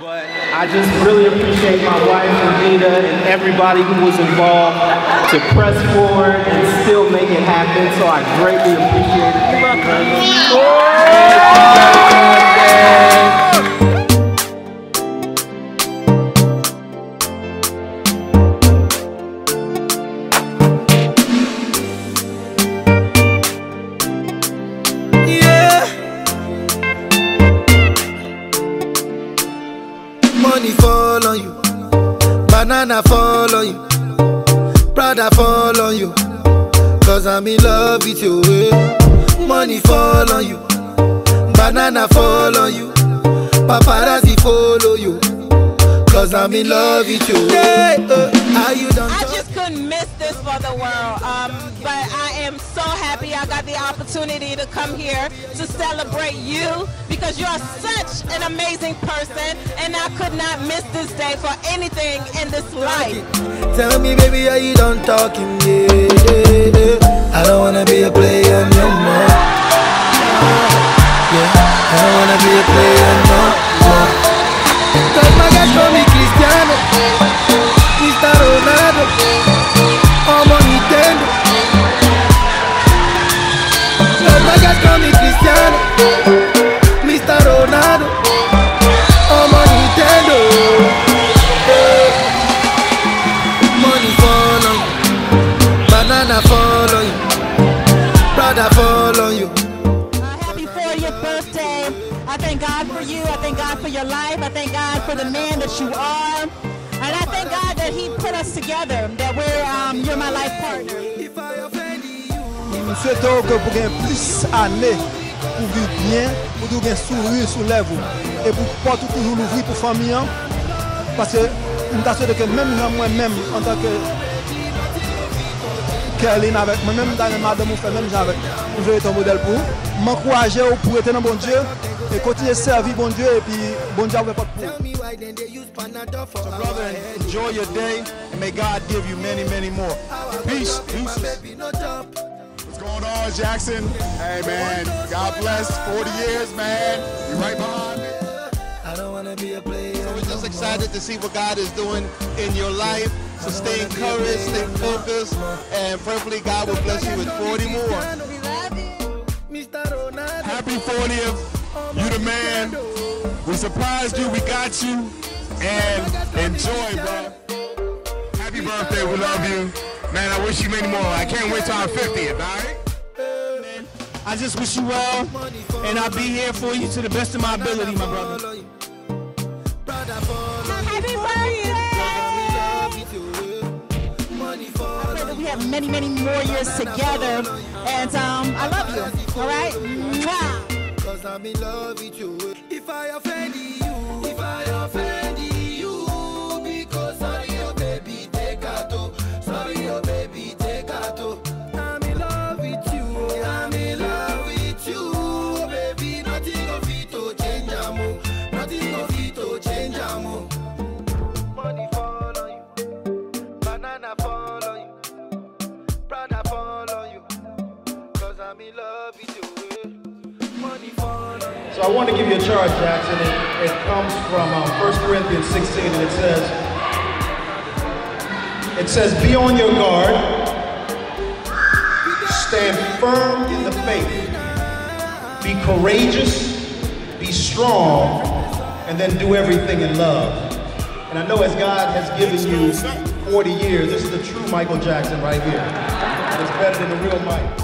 But I just really appreciate my wife, Anita, and everybody who was involved to press forward and still make it happen. So I greatly appreciate it. Thank you very Money fall on you, banana fall on you, Prada fall on you, cause I'm in love with you. Money fall on you, banana fall on you, paparazzi follow you, cause I'm in love with you. Are you done? I just couldn't miss this for the world, but I am so happy I got the opportunity to come here to celebrate you because you are such an amazing person and I could not miss this day for anything in this life. Tell me baby, are you done talking? I don't wanna be a player no more. I don't wanna be a player no more. Cause my guys call me Cristiano, Mr. Ronaldo, I'm on Nintendo. Cause my guys call me Cristiano, Mr. Ronaldo, I'm on Nintendo. Money fall on you, banana fall on you, Prada fall on you. Happy 40th birthday. I thank God for you. I thank God for your life. I thank God for the man that you are. And I thank God that He put us together, that you're my life partner. Je souhaite que vous ayez plus d'années pour vivre bien, pour vous sourire sur les lèvres et pour pas toujours l'ouvrir pour la famille. Parce que je suis que même moi-même, en tant que Kerline avec moi-même, dans le madame, même avec vous, je vais être un modèle pour vous. M'encourager pour être un bon Dieu et continuer à servir bon Dieu et puis bon Dieu avec votre pour. So brother, enjoy your day and may God give you many, many more. Peace. What's going on, Jackson? Hey man, God bless. 40 years, man. You're right behind me. I don't wanna be a player. So we're just excited to see what God is doing in your life. So stay encouraged, stay focused, and prayerfully God will bless you with 40 more. Happy 40th. You the man. We surprised you. We got you. And enjoy, bro. Happy birthday. We love you. Man, I wish you many more. I can't wait till I'm 50th, all right? I just wish you well, and I'll be here for you to the best of my ability, my brother. Happy birthday! I pray that we have many, many more years together, and I love you, all right? Mwah. Cause I'm in love with you. If I offend you, because sorry, oh baby, take out. Sorry, oh baby, take out. I'm in love with you. I'm in love with you, oh baby. Nothing of it to change, amo. Nothing of it to change, amo. Money fall on you, banana fall on you, Prada fall on you. Cause I'm in love with you. So I want to give you a charge, Jackson. It comes from 1 Corinthians 16, and it says, be on your guard, stand firm in the faith, be courageous, be strong, and then do everything in love. And I know as God has given you 40 years, this is the true Michael Jackson right here. It's better than the real Mike.